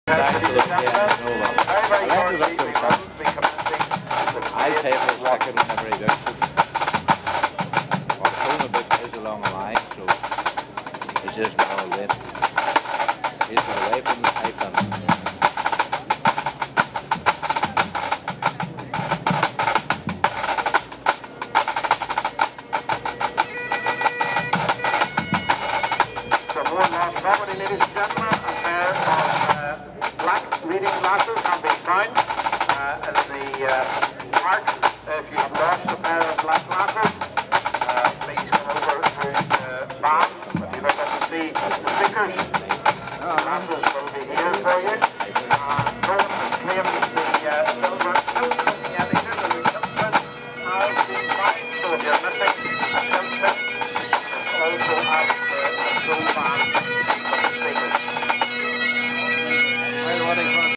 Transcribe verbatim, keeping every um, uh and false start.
I'll pay for a second every reduction. Or phone a bit is along the line, so it's just not all in. He's got away from the pipe and property, ladies and gentlemen, a pair of uh, black reading glasses have been found uh, in the uh, park. If you have